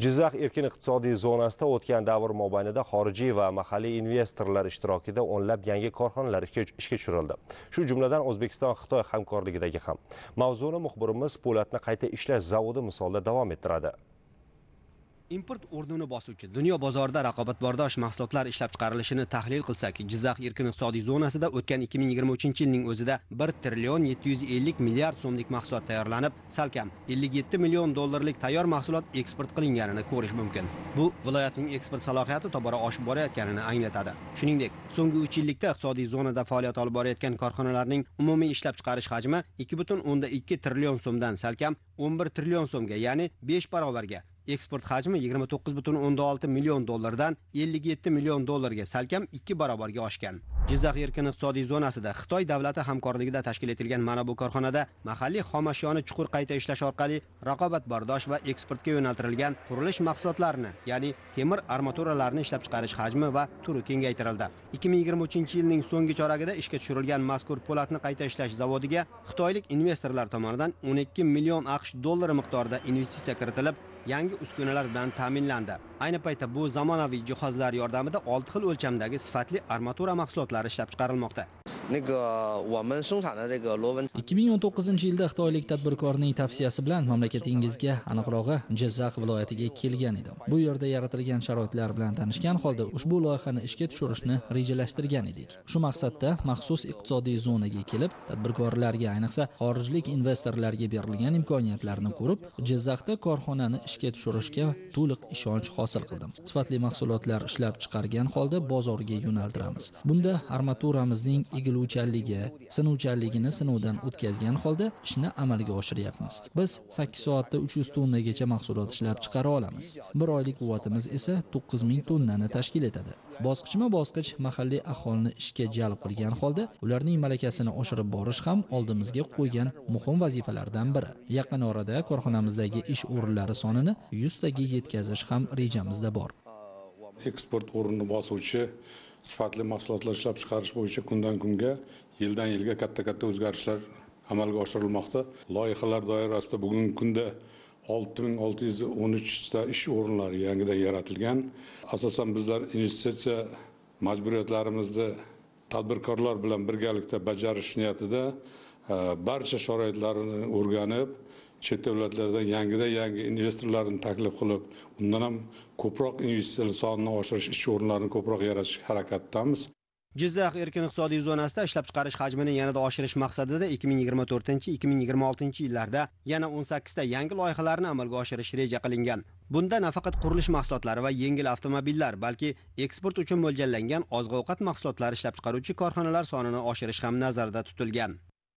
Jizzax erkin iqtisodiy zonasida o'tgan davr mobaynida xorijiy va mahalliy investorlar ishtirokida o'nlab yangi korxonalar ishga tushirildi. Shu jumladan O'zbekiston-Xitoy hamkorligidagi ham. Mavzuni muxbirimiz Po'latni qayta ishlash zavodi misolida davom ettiradi. Import o'rnini bosuvchi dunyo bozorida raqobatbardosh mahsulotlar ishlab chiqarilishini tahlil qilsak, Jizzax erkin iqtisodiy zonasida o'tgan 2023-yilning o'zida 1 trillion 750 milliard so'mlik mahsulot tayyorlanib, salkam 57 million dollarlik tayyor mahsulot eksport qilinganini ko'rish mumkin. Bu viloyatning eksport salohiyati tobora oshib borayotganini anglatadi. Shuningdek, so'nggi 3 yillikda iqtisodiy zonada faoliyat olib borayotgan korxonalarning umumiy ishlab chiqarish hajmi 2,2 trillion so'mdan salkam 11 trillion so'mga, ya'ni 5 barobarga, eksport hajmi 29,6 million dollardan 57 million dollarga salkam 2 barobarga oshgan. Jizzax erkin iqtisodiy zonasida Xitoy davlati hamkorligida tashkil etilgan mana bu korxonada mahalliy xom ashyoni chuqur qayta ishlash orqali raqobatbardosh va eksportga yo'naltirilgan qurilish mahsulotlarini, ya'ni temir armaturalarni ishlab chiqarish hajmi va turi kengaytirildi. 2023-yilning so'nggi choragida ishga tushirilgan mazkur po'latni qayta ishlash zavodiga xitoylik investorlar tomonidan 12 million AQSh dollari miqdorida investitsiya kiritilib, yangi uskunalar bilan ta'minlandi. Ayni paytda bu zamonaviy jihozlar yordamida 6 xil o'lchamdagi sifatli armatura mahsulotlari ishlab chiqarilmoqda. 2019-yilda xitoylik tadbirkorning tavsiyasi bilan mamlakatingizga, aniqrog'i Jizzax viloyatiga kelgan edim. Bu yerda yaratilgan sharoitlar bilan tanishgan holda ushbu loyihani ishga tushirishni rejalashtirgan edik. Shu maqsadda maxsus iqtisodiy zonaga kelib, tadbirkorlarga, ayniqsa xorijlik investorlarga berilgan imkoniyatlarni ko'rib, Jizzaxda korxonani ishga tushirishga to'liq ishonch hosil qildim. Sifatli mahsulotlar ishlab chiqargan holda bozorga yo'naltiramiz. Bunda armaturamizning egiluvchanligi, sinuvchanligini sinovdan o'tkazgan holda ishni amalga oshiryapmiz. Biz 8 soatda 300 tonnagacha mahsulot ishlab chiqara olamiz. Bir oylik quvvatimiz esa 9000 tonnani tashkil etadi. Bosqichma-bosqich mahalliy aholini ishga jalb qilgan holda ularning malakasini oshirib borish ham oldimizga qo'ygan muhim vazifalardan biri. Yaqin orada korxonamizdagi ish o'rinlari sonini 100 taga yetkazish ham rejamizda bor. Eksport o'rnini bosuvchi sifatli mahsulotlar ishlab chiqarish bo'yicha kundan kunga, yildan yilga katta o'zgarishlar amalga oshirilmoqda. Loyihalar doirasida bugungi kunda 6613 ta ish o'rinlari yangidan yaratilgan. Asosan bizlar investitsiya majburiyatlarimizni tadbirkorlar bilan birgalikda bajarish niyatida barcha sharoitlarni o'rganib, chet davlatlardan yangi investorlarni taklif qilib, undan ham ko'proq investitsiyalar sonini oshirish, ish o'rinlarini ko'proq yaratish harakatidamiz. Jizzax erkin iqtisodiy zonasida ishlab chiqarish hajmini yanada oshirish maqsadida 2024-2026 yillarda yana 18 ta yangi loyihalarni amalga oshirish reja qilingan. Bunda nafaqat qurilish mahsulotlari va yengil avtomobillar, balki eksport uchun mo'ljallangan oziq-ovqat mahsulotlari ishlab chiqaruvchi korxonalar sonini oshirish ham nazarda tutilgan.